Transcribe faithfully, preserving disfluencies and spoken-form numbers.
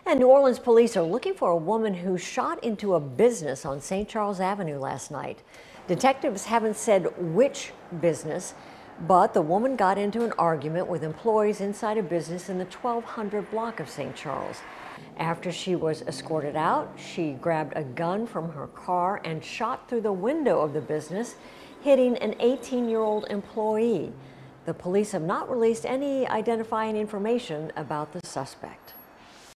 And New Orleans police are looking for a woman who shot into a business on Saint Charles Avenue last night. Detectives haven't said which business, but the woman got into an argument with employees inside a business in the twelve hundred block of Saint Charles. After she was escorted out, she grabbed a gun from her car and shot through the window of the business, hitting an eighteen-year-old employee. The police have not released any identifying information about the suspect.